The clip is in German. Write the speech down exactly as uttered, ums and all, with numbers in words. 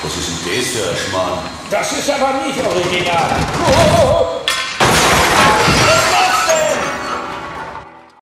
Was ist denn das für ein Schmarrn? Das ist aber nicht original.